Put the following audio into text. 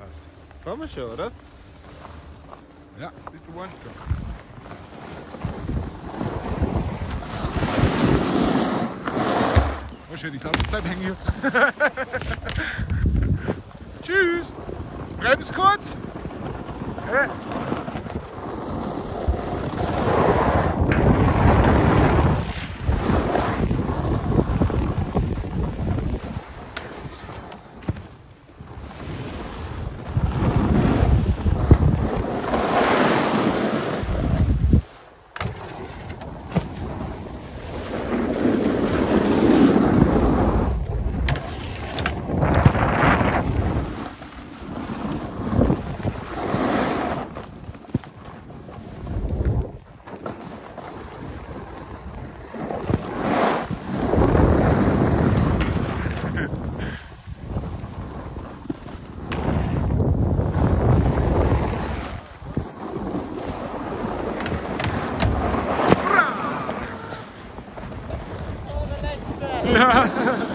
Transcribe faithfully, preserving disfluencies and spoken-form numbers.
fast. Fahren wir schon, oder? Ja, if you want to. Oh shit, ich glaube, ich bleib hängen hier. Tschüss. Bleib es kurz. Hä? Ja.